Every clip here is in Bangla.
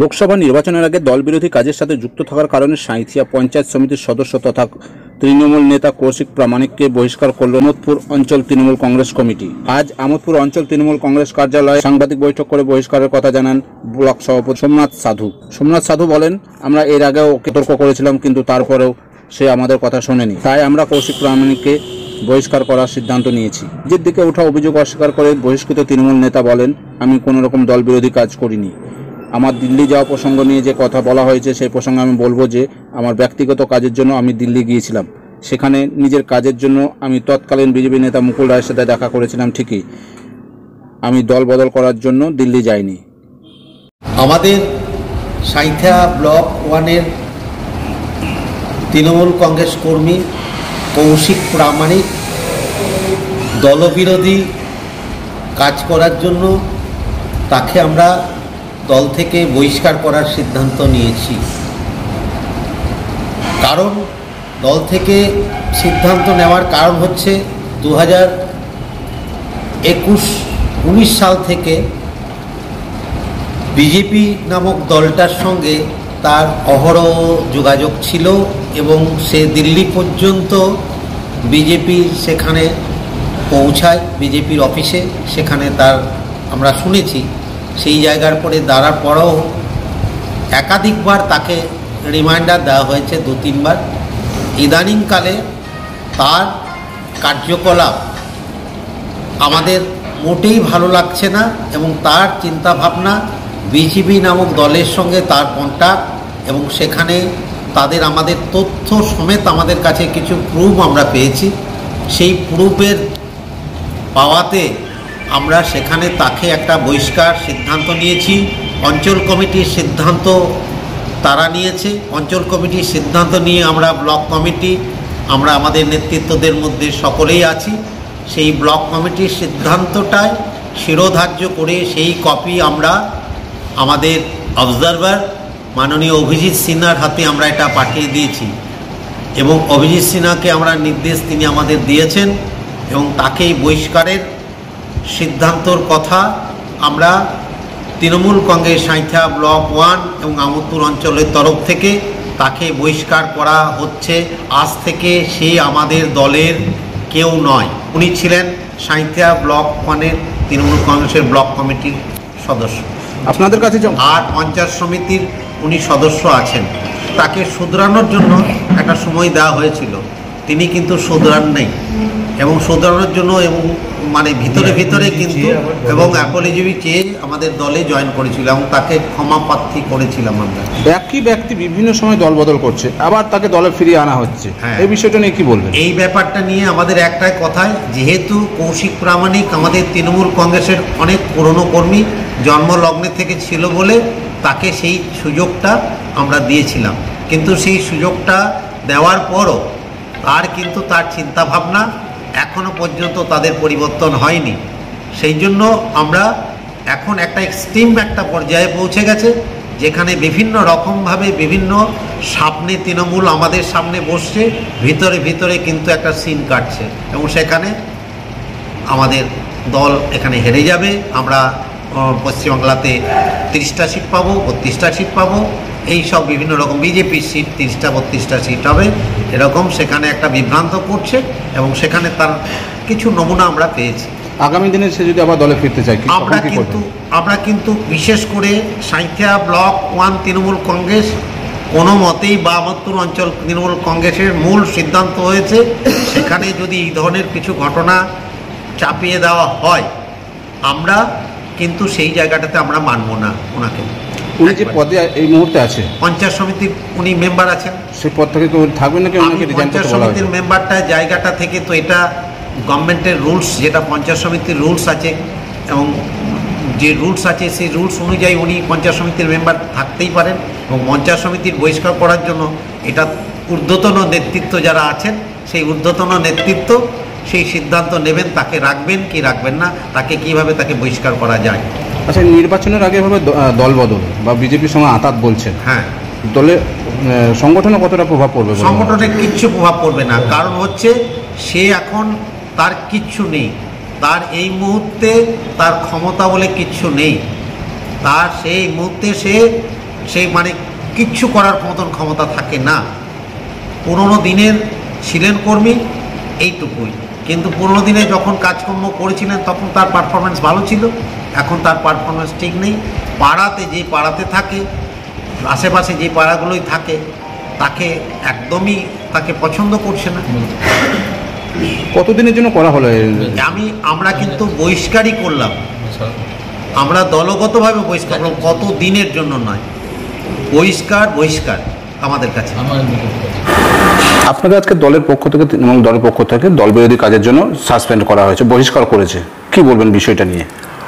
লোকসভা নির্বাচনের আগে দলবিরোধী কাজের সাথে যুক্ত থাকার কারণে সাঁইথিয়া পঞ্চায়েত সমিতির সদস্য তথা তৃণমূল নেতা কৌশিক প্রামাণিককে বহিষ্কার করল আমোদপুর অঞ্চল তৃণমূল কংগ্রেস কমিটি। আজ আমোদপুর অঞ্চল তৃণমূল কংগ্রেস কার্যালয়ে সাংবাদিক বৈঠক করে বহিষ্কারের কথা জানান ব্লক সভাপতি সোমনাথ সাধু। সোমনাথ সাধু বলেন, আমরা এর আগেও তর্ক করেছিলাম, কিন্তু তারপরেও সে আমাদের কথা শোনেনি, তাই আমরা কৌশিক প্রামাণিককে বহিষ্কার করার সিদ্ধান্ত নিয়েছি। নিজের দিকে ওঠা অভিযোগ অস্বীকার করে বহিষ্কৃত তৃণমূল নেতা বলেন, আমি কোনো রকম দল বিরোধী কাজ করিনি। আমার দিল্লি যাওয়া প্রসঙ্গ নিয়ে যে কথা বলা হয়েছে সেই প্রসঙ্গে আমি বলবো যে আমার ব্যক্তিগত কাজের জন্য আমি দিল্লি গিয়েছিলাম। সেখানে নিজের কাজের জন্য আমি তৎকালীন বিজেপি নেতা মুকুল রায়ের সাথে দেখা করেছিলাম ঠিকই, আমি দল বদল করার জন্য দিল্লি যাইনি। আমাদের সাঁইথিয়া ব্লক 1-এর তৃণমূল কংগ্রেস কর্মী কৌশিক প্রামাণিক দলবিরোধী কাজ করার জন্য তাকে আমরা দল থেকে বহিষ্কার করার সিদ্ধান্ত নিয়েছি। কারণ দল থেকে সিদ্ধান্ত নেওয়ার কারণ হচ্ছে 2021-19 সাল থেকে বিজেপি নামক দলটার সঙ্গে তার অহরহ যোগাযোগ ছিল এবং সে দিল্লি পর্যন্ত বিজেপি সেখানে পৌঁছায়, বিজেপির অফিসে, সেখানে তার আমরা শুনেছি সেই জায়গার পরে দাঁড়ার পরেও একাধিকবার তাকে রিমাইন্ডার দেওয়া হয়েছে, 2-3 বার। ইদানিংকালে তার কার্যকলাপ আমাদের মোটেই ভালো লাগছে না এবং তার চিন্তাভাবনা বিজেপি নামক দলের সঙ্গে তার কন্ট্যাক্ট এবং সেখানে তাদের আমাদের তথ্য সমেত আমাদের কাছে কিছু প্রুফ আমরা পেয়েছি। সেই প্রুফের পাওয়াতে আমরা সেখানে তাকে একটা বহিষ্কার সিদ্ধান্ত নিয়েছি। অঞ্চল কমিটির সিদ্ধান্ত তারা নিয়েছে। অঞ্চল কমিটির সিদ্ধান্ত নিয়ে আমরা ব্লক কমিটি, আমরা আমাদের নেতৃত্বদের মধ্যে সকলেই আছি। সেই ব্লক কমিটির সিদ্ধান্তটায় শিরোধার্য করে সেই কপি আমরা আমাদের অবজারভার মাননীয় অভিজিৎ সিনহার হাতে আমরা এটা পাঠিয়ে দিয়েছি এবং অভিজিৎ সিনহাকে আমরা নির্দেশ তিনি আমাদের দিয়েছেন এবং তাকেই বহিষ্কারের সিদ্ধান্তর কথা আমরা তৃণমূল কংগ্রেস সাঁইথিয়া ব্লক 1 এবং আমোদপুর অঞ্চলের তরফ থেকে তাকে বহিষ্কার করা হচ্ছে। আজ থেকে সে আমাদের দলের কেউ নয়। উনি ছিলেন সাঁইথিয়া ব্লক 1-এর তৃণমূল কংগ্রেসের ব্লক কমিটির সদস্য। আপনাদের কাছে আর পঞ্চায়েত সমিতির উনি সদস্য আছেন। তাকে শুধরানোর জন্য একটা সময় দেওয়া হয়েছিল, তিনি কিন্তু শুধরান নেই এবং শুধরানোর জন্য এবং মানে ভিতরে ভিতরে কিন্তু এবং অ্যাপোলজি চেয়ে আমাদের দলে জয়েন করেছিল এবং তাকে ক্ষমা প্রার্থী করেছিলাম আমরা। একই ব্যক্তি বিভিন্ন সময় দল বদল করছে, আবার তাকে দলে ফিরিয়ে আনা হচ্ছে, এই বিষয়টা নিয়ে কি বলবেন? এই ব্যাপারটা নিয়ে আমাদের একটাই কথায়, যেহেতু কৌশিক প্রামাণিক আমাদের তৃণমূল কংগ্রেসের অনেক পুরনো কর্মী, জন্মলগ্নে থেকে ছিল বলে তাকে সেই সুযোগটা আমরা দিয়েছিলাম, কিন্তু সেই সুযোগটা দেওয়ার পরও আর কিন্তু তার চিন্তাভাবনা এখনও পর্যন্ত তাদের পরিবর্তন হয়নি। সেই জন্য আমরা এখন একটা এক্সট্রিম একটা পর্যায়ে পৌঁছে গেছে, যেখানে বিভিন্ন রকমভাবে বিভিন্ন সামনে তৃণমূল আমাদের সামনে বসছে, ভিতরে ভিতরে কিন্তু একটা সিন কাটছে এবং সেখানে আমাদের দল এখানে হেরে যাবে। আমরা পশ্চিমবাংলাতে 30টা সিট পাবো, 32টা সিট পাবো, এই সব বিভিন্ন রকম বিজেপির সিট 30টা 32টা সিট হবে, এরকম সেখানে একটা বিভ্রান্ত করছে এবং সেখানে তার কিছু নমুনা আমরা পেয়েছি। আগামী দিনে সে যদি আবার দলে ফিরতে চায়, আমরা কিন্তু বিশেষ করে সাঁইথিয়া ব্লক 1 তৃণমূল কংগ্রেস কোনো মতেই বা আমোদপুর অঞ্চল তৃণমূল কংগ্রেসের মূল সিদ্ধান্ত হয়েছে, সেখানে যদি এই ধরনের কিছু ঘটনা চাপিয়ে দেওয়া হয়, আমরা কিন্তু সেই জায়গাটাতে আমরা মানব না ওনাকে। উনি যে পদে এই মুহূর্তে আছে, পঞ্চায়েত সমিতির উনি মেম্বার আছেন, সেই পদ থেকে থাকবেন নাকি? পঞ্চায়েত সমিতির মেম্বারটা জায়গাটা থেকে তো এটা গভর্নমেন্টের রুলস, যেটা পঞ্চায়েত সমিতির রুলস আছে এবং যে রুলস আছে সেই রুলস অনুযায়ী উনি পঞ্চায়েত সমিতির মেম্বার থাকতেই পারেন এবং পঞ্চায়েত সমিতির বহিষ্কার করার জন্য এটা ঊর্ধ্বতন নেতৃত্ব যারা আছেন, সেই ঊর্ধ্বতন নেতৃত্ব সেই সিদ্ধান্ত নেবেন, তাকে রাখবেন কি রাখবেন না, তাকে কিভাবে তাকে বহিষ্কার করা যায়। আচ্ছা, নির্বাচনের আগে ভাবে দল বদল বা বিজেপির সঙ্গে আঁতাত বলছেন, হ্যাঁ, দলে সংগঠনে কতটা প্রভাব পড়বে? সংগঠনে কিচ্ছু প্রভাব পড়বে না, কারণ হচ্ছে সে এখন তার কিচ্ছু নেই, তার এই মুহূর্তে তার ক্ষমতা বলে কিচ্ছু নেই, তার সেই মুহূর্তে সে সেই মানে কিচ্ছু করার মতন ক্ষমতা থাকে না। পুরোনো দিনের ছিলেন কর্মী এইটুকুই, কিন্তু পুরোনো দিনে যখন কাজকর্ম করেছিলেন তখন তার পারফরমেন্স ভালো ছিল, এখন তার পারফরমেন্স ঠিক নেই। পাড়াতে যে পাড়াতে থাকে, আশেপাশে যে পাড়াগুলোই থাকে, তাকে একদমই তাকে পছন্দ করছে না। কতদিনের জন্য করা হলো? আমরা কিন্তু বহিষ্কারই করলাম, আমরা দলগতভাবে বহিষ্কার করলাম, কত দিনের জন্য নয়। বহিষ্কার আমাদের কাছে। আপনাদের আজকে দলের পক্ষ থেকে এবং দলের পক্ষ থেকে দল বিরোধী কাজের জন্য সাসপেন্ড করা হয়েছে, বহিষ্কার করেছে, কি বলবেন বিষয়টা নিয়ে?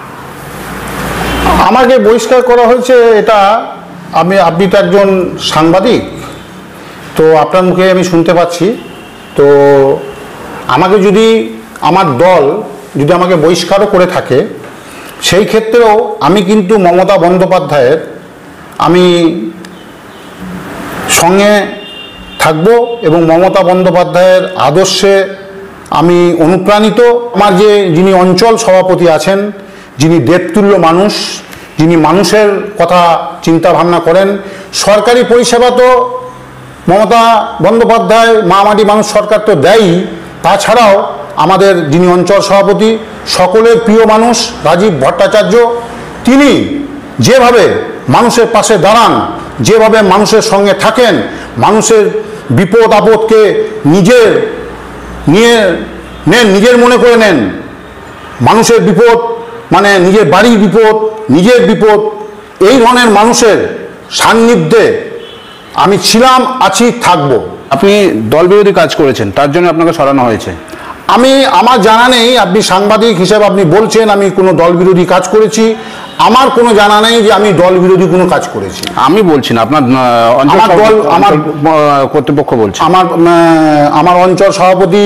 আমাকে বহিষ্কার করা হয়েছে, এটা আপনি তো একজন সাংবাদিক, তো আপনার মুখে আমি শুনতে পাচ্ছি। তো আমাকে যদি আমার দল যদি আমাকে বহিষ্কারও করে থাকে, সেই ক্ষেত্রেও আমি কিন্তু মমতা বন্দ্যোপাধ্যায়ের আমি সঙ্গে থাকব এবং মমতা বন্দ্যোপাধ্যায়ের আদর্শে আমি অনুপ্রাণিত। আমার যিনি অঞ্চল সভাপতি আছেন, যিনি দেবতুল্য মানুষ, যিনি মানুষের কথা চিন্তা ভাবনা করেন, সরকারি পরিষেবা তো মমতা বন্দ্যোপাধ্যায় মা মাটি মানুষ সরকার তো দেয়ই, তাছাড়াও আমাদের যিনি অঞ্চল সভাপতি সকলের প্রিয় মানুষ রাজীব ভট্টাচার্য, তিনি যেভাবে মানুষের পাশে দাঁড়ান, যেভাবে মানুষের সঙ্গে থাকেন, মানুষের বিপদ আপদকে নিজের মনে করে নেন, মানুষের বিপদ মানে নিজের বাড়ির বিপদ, নিজের বিপদ, এই ধরনের মানুষের সান্নিধ্যে আমি ছিলাম, আছি, থাকব। আপনি দল বিরোধী কাজ করেছেন, তার জন্য আপনাকে সরানো হয়েছে? আমার জানা নেই, আপনি সাংবাদিক হিসেবে আপনি বলছেন আমি কোনো দল বিরোধী কাজ করেছি, আমার কোনো জানা নেই যে আমি দল বিরোধী কোনো কাজ করেছি। আমি বলছি না, আপনার আমার কর্তৃপক্ষ বলছে। আমার অঞ্চল সভাপতি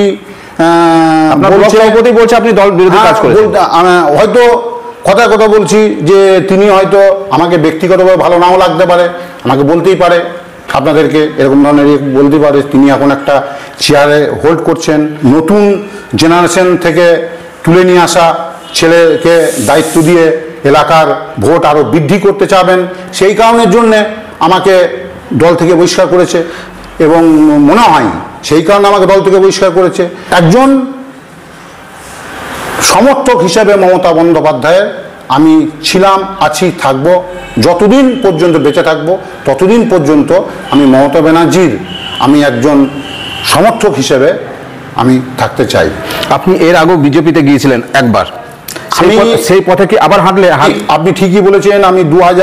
বলছে আপনি দল বিরোধী কাজ করেছেন। হয়তো কথা বলছি যে তিনি হয়তো আমাকে ব্যক্তিগতভাবে ভালো নাও লাগতে পারে, আমাকে বলতেই পারে, আপনাদেরকে এরকম ধরনের বলতে পারে তিনি এখন একটা চেয়ারে হোল্ড করছেন, নতুন জেনারেশন থেকে তুলে নিয়ে আসা ছেলেকে দায়িত্ব দিয়ে এলাকার ভোট আরও বৃদ্ধি করতে চাবেন, সেই কারণের জন্যে আমাকে দল থেকে বহিষ্কার করেছে এবং মনে হয় সেই কারণে আমাকে দল থেকে বহিষ্কার করেছে। একজন সমর্থক হিসেবে মমতা বন্দ্যোপাধ্যায়ের আমি ছিলাম, আছি, থাকব, যতদিন পর্যন্ত বেঁচে থাকব ততদিন পর্যন্ত আমি মমতা ব্যানার্জির আমি একজন সমর্থক হিসেবে আমি থাকতে চাই। আপনি এর আগেও বিজেপিতে গিয়েছিলেন একবার, সেই পথে কি আবার হাঁটলে? আপনি ঠিকই বলেছেন, আমি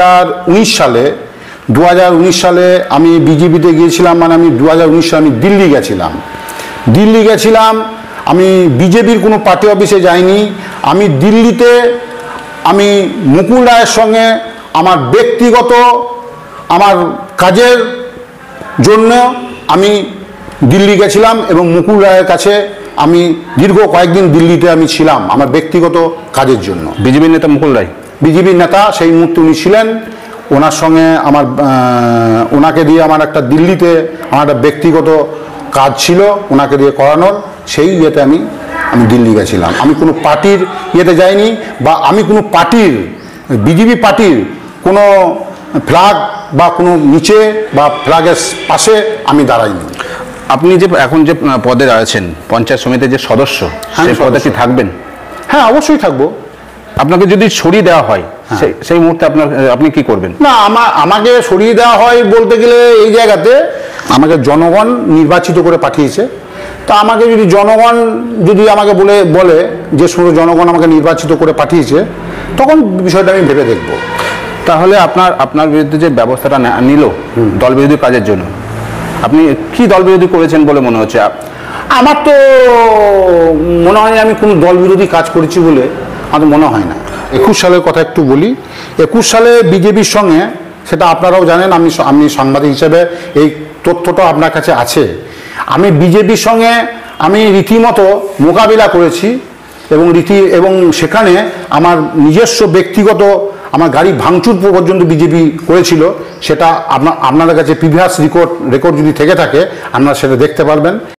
2019 সালে আমি বিজেপিতে গিয়েছিলাম, মানে আমি 2019 সালে আমি দিল্লি গেছিলাম। আমি বিজেপির কোনো পার্টি অফিসে যাইনি, আমি দিল্লিতে আমি মুকুল রায়ের সঙ্গে আমার ব্যক্তিগত আমার কাজের জন্য আমি দিল্লি গেছিলাম এবং মুকুল রায়ের কাছে আমি দীর্ঘ কয়েকদিন দিল্লিতে আমি ছিলাম আমার ব্যক্তিগত কাজের জন্য। বিজেপির নেতা মুকুল রায়, বিজেপির নেতা সেই মুহূর্তে উনি ছিলেন, ওনার সঙ্গে ওনাকে দিয়ে আমার একটা দিল্লিতে আমার একটা ব্যক্তিগত কাজ ছিল, ওনাকে দিয়ে করানোর, সেই ইয়েতে আমি দিল্লি গেছিলাম। আমি কোনো পার্টির ইয়েতে যাইনি, বা আমি কোনো বিজেপি পার্টির কোনো ফ্ল্যাগ বা কোনো নিচে বা ফ্ল্যাগের পাশে আমি দাঁড়াইনি। আপনি যে এখন যে পদে আছেন, পঞ্চায়েত সমিতির যে সদস্য, সেই পদে কি থাকবেন? হ্যাঁ, অবশ্যই থাকবো। আপনাকে যদি সরিয়ে দেওয়া হয় সেই মুহূর্তে আপনি কি করবেন? না, আমাকে সরিয়ে দেওয়া হয় বলতে গেলে এই জায়গাতে আমাকে জনগণ নির্বাচিত করে পাঠিয়েছে, তা আমাকে যদি জনগণ আমাকে বলে যে শুধু জনগণ আমাকে নির্বাচিত করে পাঠিয়েছে, তখন বিষয়টা আমি ভেবে দেখব। তাহলে আপনার বিরুদ্ধে যে ব্যবস্থাটা নিল দল বিরোধী কাজের জন্য, আপনি কি দল বিরোধী করেছেন বলে মনে হচ্ছে? আমার তো মনে হয় আমি কোনো দল বিরোধী কাজ করেছি বলে আমার মনে হয় না। 21 সালের কথা একটু বলি। 21 সালে বিজেপির সঙ্গে, সেটা আপনারাও জানেন, আমি সাংবাদিক হিসেবে এই তথ্যটা আপনার কাছে আছে, আমি বিজেপির সঙ্গে আমি রীতিমতো মোকাবিলা করেছি এবং সেখানে আমার নিজস্ব ব্যক্তিগত আমার গাড়ি ভাঙচুর পর্যন্ত বিজেপি করেছিল। সেটা আপনাদের কাছে প্রিভিয়াস রেকর্ড যদি থেকে থাকে আপনারা সেটা দেখতে পারবেন।